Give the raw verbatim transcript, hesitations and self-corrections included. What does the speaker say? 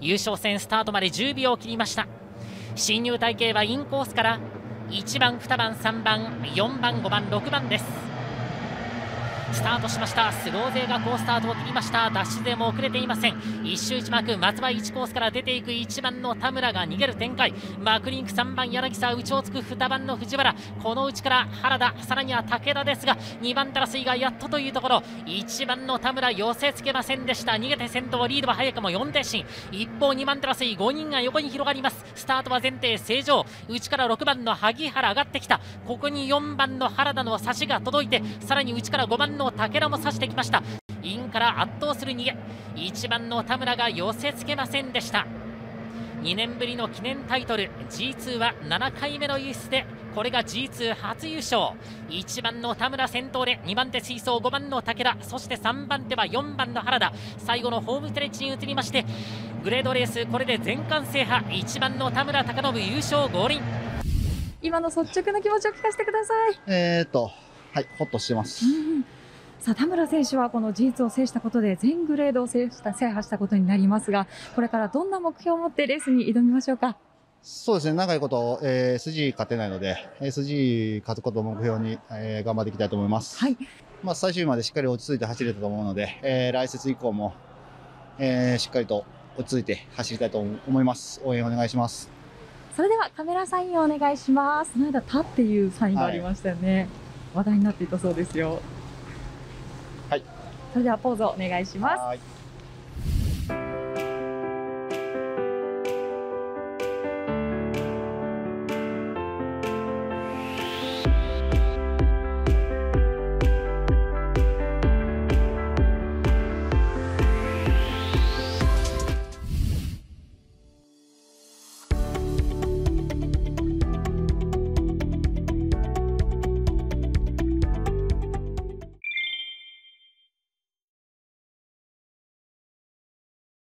優勝戦スタートまでじゅうびょうを切りました。進入隊形はインコースからいちばん、にばん、さんばん、よんばん、ごばん、ろくばんです。スタートしました。スロー勢が好スタートを切りました。ダッシュ勢も遅れていません。一周一幕、松葉いちコースから出ていくいちばんの田村が逃げる展開。マークリンクさんばん柳沢、内をつくにばんの藤原、この内から原田、さらには武田ですが、にばん争いがやっとというところ。いちばんの田村寄せつけませんでした。逃げて先頭、リードは早くもよんてん進。一方にばん争い、ごにんが横に広がります。スタートは前提正常。内からろくばんの萩原上がってきた。ここによんばんの原田の差しが届いて、さらに内からごばんの武田も差してきました。インから圧倒する逃げ、いちばんの田村が寄せつけませんでした。にねんぶりの記念タイトル ジーツー はななかいめのユースで、これが ジーツー 初優勝。いちばんの田村先頭で、にばん手追走ごばんの武田、そしてさんばん手はよんばんの原田、最後のホームストレッチに移りまして、グレードレースこれで全冠制覇。いちばんの田村貴信優勝合輪。 今の率直な気持ちを聞かせてください。 えーとはい、ほっとしてます。 うん、さあ田村選手はこの ジーツー を制したことで全グレードを制した制覇したことになりますが、これからどんな目標を持ってレースに挑みましょうか。 そうですね、長いこと、えー、エスジー 勝てないので エスジー 勝つことを目標に、えー、頑張っていきたいと思います。 はい、 まあ、最終日までしっかり落ち着いて走れたと思うので、えー、来節以降も、えー、しっかりと落ち着いて走りたいと思います。応援お願いします。 それではカメラサインをお願いします。この間タっていうサインがありましたよね、はい、話題になっていたそうですよ。 はい、 それではポーズをお願いします。 はい。